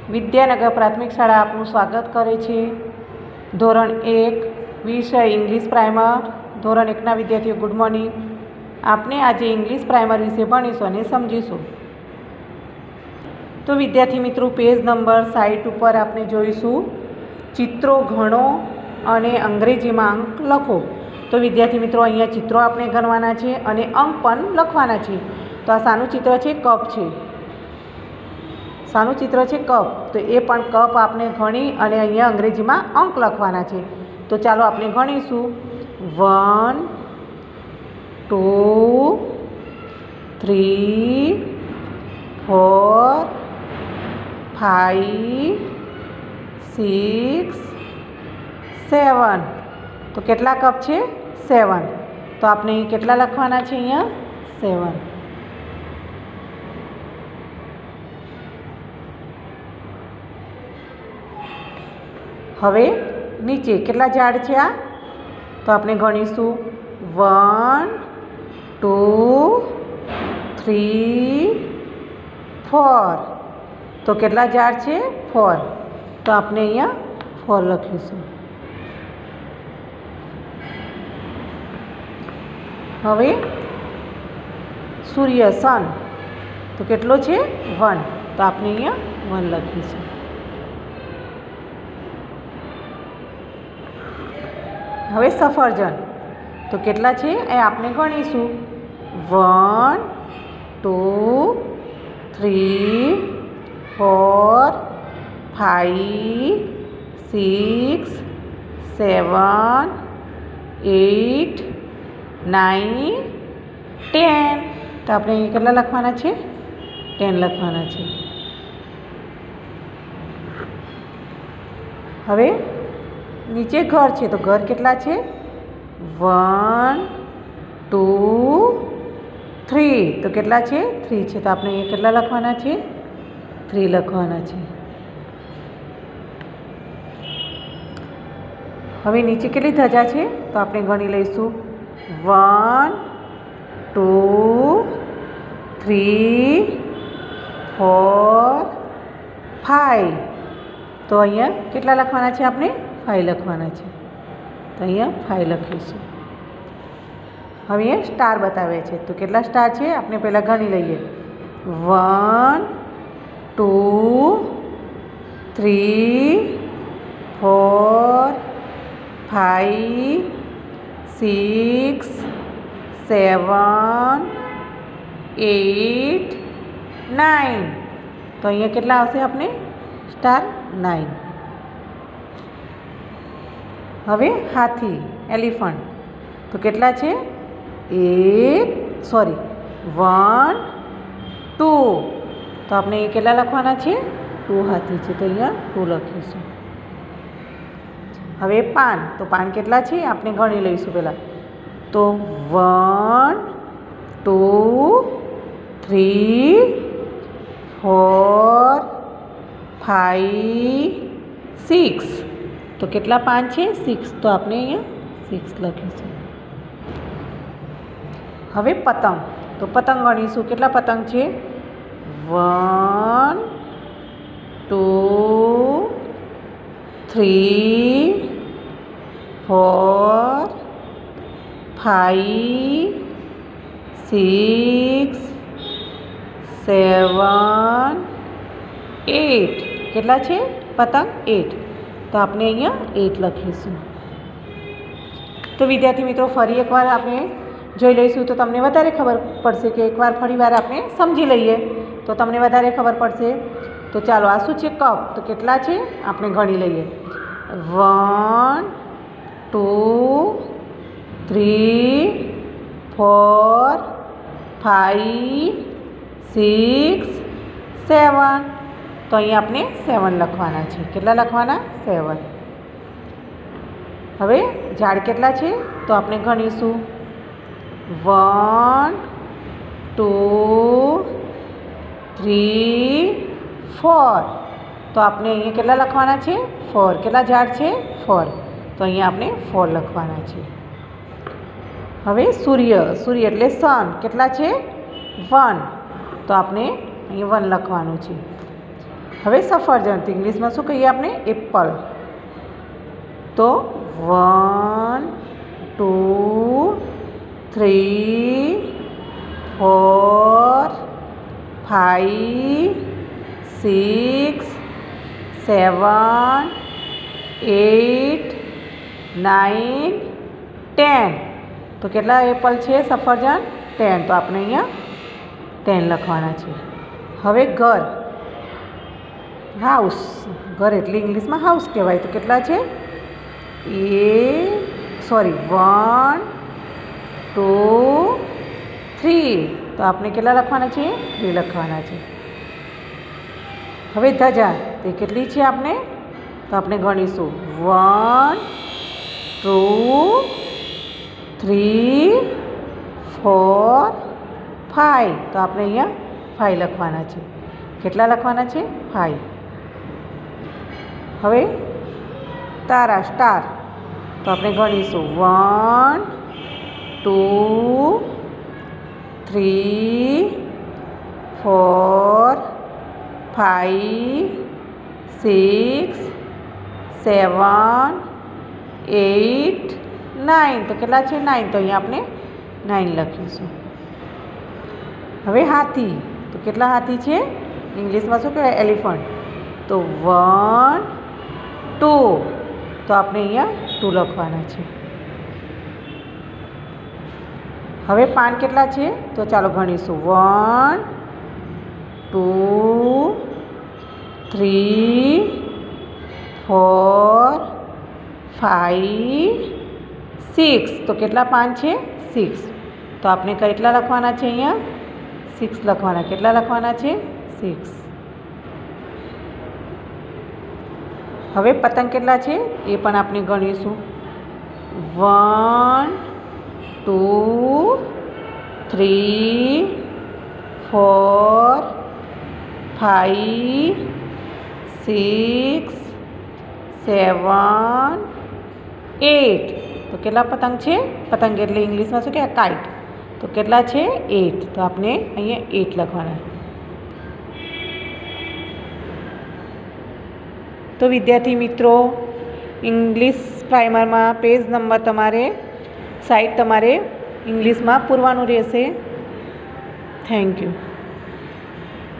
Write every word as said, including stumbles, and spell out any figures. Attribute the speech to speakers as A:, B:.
A: વિદ્યાનગર પ્રાથમિક શાળા આપનું સ્વાગત કરે છે। ધોરણ એક વિષય ઇંગ્લિશ પ્રાઇમર। ધોરણ એકના વિદ્યાર્થીઓ ગુડ મોર્નિંગ। આપણે આજે ઇંગ્લિશ પ્રાઇમર વિશે ભણીશું અને સમજીશું। તો વિદ્યાર્થી મિત્રો, પેજ નંબર સાઠ ઉપર આપણે જોઈશું ચિત્રો ગણો અને અંગ્રેજીમાં અંક લખો। તો વિદ્યાર્થી મિત્રો, અહીંયા ચિત્રો આપણે ગણવાના છે અને અંક પણ લખવાના છે। તો આ શાનું ચિત્ર છે? કપ છે। શાનું ચિત્ર છે? કપ। તો એ પણ કપ આપણે ગણી અને અહીંયા અંગ્રેજીમાં અંક લખવાના છે। તો ચાલો આપણે ગણીશું। One two three four five six seven. તો કેટલા કપ છે? સેવન। તો આપણે કેટલા લખવાના છે? અહીંયા સેવન। હવે નીચે કેટલા ઝાડ છે આ? તો આપણે ગણીશું વન ટુ થ્રી ફોર। તો કેટલા ઝાડ છે? ફોર। તો આપણે અહીંયા ફોર લખીશું। હવે સૂર્ય સન, તો કેટલો છે? વન। તો આપણે અહીંયા વન લખીશું। હવે સફરજન, તો કેટલા છે એ આપણે ગણીશું। One two three four five six seven eight nine ten. તો આપણે કેટલા લખવાના છે? ટેન લખવાના છે। હવે નીચે ઘર છે, તો ઘર કેટલા છે? One two three. તો કેટલા છે? થ્રી છે। તો આપણે અહીંયા કેટલા લખવાના છે? થ્રી લખવાના છે। હવે નીચે કેટલી ધજા છે? તો આપણે ગણી લઈશું one two three four five. તો અહીંયા કેટલા લખવાના છે? આપણે ફાઈવ લખવાના છે। તો અહીંયા ફાઈવ લખીશું। હવે અહીંયા સ્ટાર બતાવે છે, તો કેટલા સ્ટાર છે આપણે પહેલાં ગણી લઈએ। One two three four five six seven eight nine. તો અહીંયા કેટલા આવશે આપણે? Star nine. હવે હાથી એલિફન્ટ, તો કેટલા છે? એક સોરી વન ટુ। તો આપણે એ કેટલા લખવાના છે? ટુ હાથી છે। તો અહીંયા ટુ લખીશું। હવે પાન, તો પાન કેટલા છે આપણે ગણી લઈશું પહેલાં। તો one two three four five six. તો કેટલા પાન છે? સિક્સ। તો આપણે અહીંયા સિક્સ લખીશું। હવે પતંગ, તો પતંગ ગણીશું। કેટલા પતંગ છે? One two three four five six seven eight. કેટલા છે પતંગ? એટ। તો આપણે અહીંયા એટ લખીશું। તો વિદ્યાર્થી મિત્રો, ફરી એકવાર આપણે જોઈ લઈશું તો તમને વધારે ખબર પડશે કે એકવાર ફરી વાર આપણે સમજી લઈએ તો તમને વધારે ખબર પડશે। તો ચાલો, આ શું છે? કપ। તો કેટલા છે આપણે ગણી લઈએ। One two three four five six seven. તો અહીંયા આપણે સેવન લખવાના છે। કેટલા લખવાના? સેવન। હવે ઝાડ કેટલા છે? તો આપણે ગણીશું વન ટુ થ્રી ફોર। તો આપણે અહીંયા કેટલા લખવાના છે? ફોર। કેટલા ઝાડ છે? ફોર। તો અહીંયા આપણે ફોર લખવાના છે। હવે સૂર્ય, સૂર્ય એટલે સન, કેટલા છે? વન। તો આપણે અહીં વન લખવાનું છે। હવે સફરજન તો ઇંગ્લિશમાં શું કહીએ આપણે? એપલ. તો one two three four five six seven eight nine ten. તો કેટલા એપલ છે સફરજન? ટેન. તો આપણે અહીંયા ટેન લખવાના છે. હવે ઘર, હાઉસ. ઘર એટલે ઇંગ્લિશમાં હાઉસ કહેવાય. તો કેટલા છે? Uh sorry one two three. તો આપણે કેટલા લખવાના છે? થ્રી લખવાના છે. હવે ધજા, તે કેટલી છે આપણે? તો આપણે ગણીશું one two three four five. તો આપણે અહીંયા ફાઈવ લખવાના છે. કેટલા લખવાના છે? ફાઈવ. હવે તારા, સ્ટાર. તો આપણે ગણીશું one two three four five six seven eight nine. તો કેટલા છે? નાઇન. તો અહીંયા આપણે નાઇન લખીશું. હવે હાથી. તો કેટલા હાથી છે? ઇંગ્લિશમાં શું કહેવાય? એલિફન્ટ. તો વન ટુ. તો આપણે અહીંયા ટુ લખવાના છે. હવે પાન કેટલા છે? તો ચાલો ગણીશું one two three four five six. તો કેટલા પાન છે? સિક્સ. તો આપણે કેટલા લખવાના છે? અહીંયા સિક્સ લખવાના. કેટલા લખવાના છે? સિક્સ. હવે પતંગ કેટલા છે એ પણ આપણે ગણીશું. One two three four five six seven eight. તો કેટલા પતંગ છે? પતંગ એટલે ઇંગ્લિશમાં શું કહેવાય? કાઇટ. તો કેટલા છે? એટ. તો આપણે અહીંયા એટ લખવાના. તો વિદ્યાર્થી મિત્રો, ઇંગ્લિશ પ્રાઇમરમાં પેજ નંબર તમારે સાઈડ તમારે ઇંગ્લિશમાં પૂરવાનું રહેશે. Thank you.